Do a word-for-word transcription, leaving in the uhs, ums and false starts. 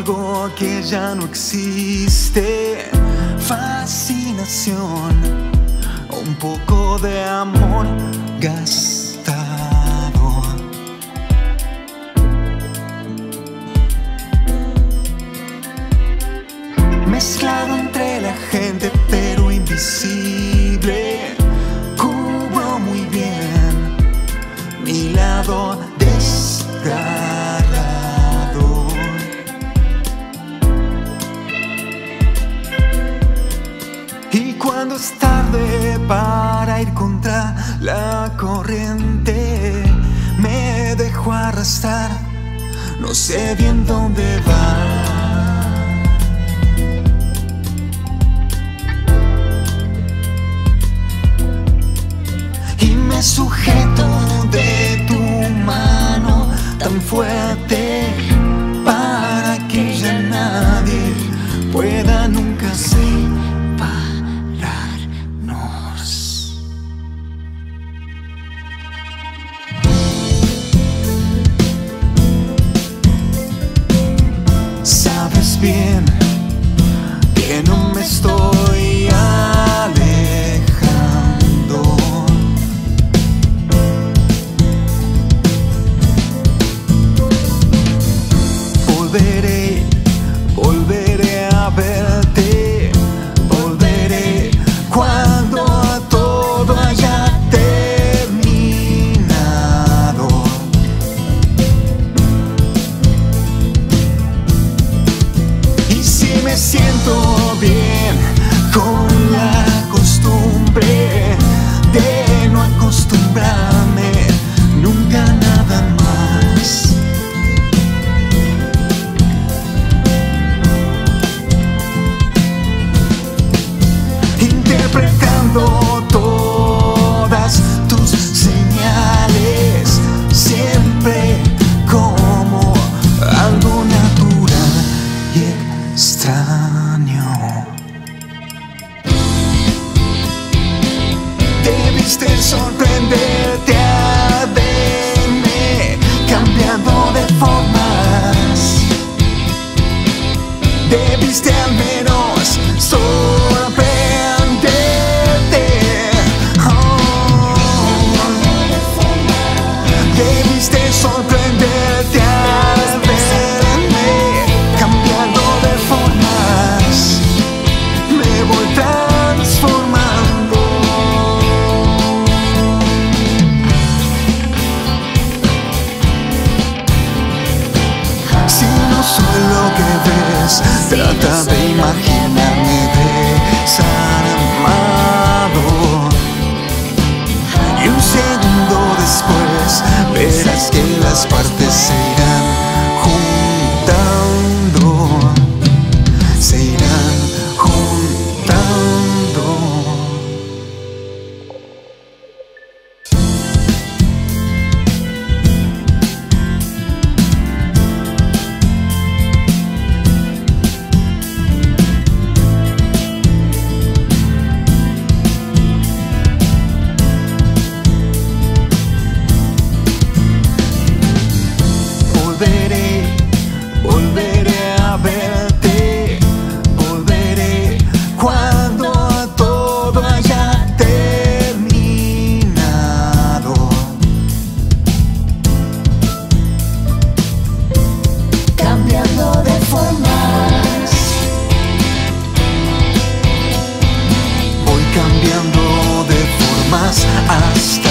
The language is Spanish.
algo que ya no existe. Fascinación, un poco de amor gastado. Mezclado entre la gente pero invisible, cubro muy bien mi lado desgarrado. Y cuando es tarde para ir contra la corriente, me dejo arrastrar, no sé bien dónde va. Me sujeto de tu mano tan fuerte para que ya nadie pueda nunca separarnos. Sabes bien que no me estoy alejando. Volveré, volveré a verte, volveré cuando todo haya terminado. Y si me siento bien con la costumbre de no acostumbrarme nunca a nada más. Interpretando todas tus señales, siempre como algo natural y extraño. Debiste sorprenderte al verme cambiando de formas. Debiste al menos sorprenderte. Sorprenderte al verme cambiando de formas, me voy transformando. Si no soy lo que ves, trata de imaginarme desarmado. Y un segundo después verás que las partes se irán juntando, se irán juntando. Volveré, volveré a verte, volveré cuando todo haya terminado. Cambiando de formas, voy cambiando de formas hasta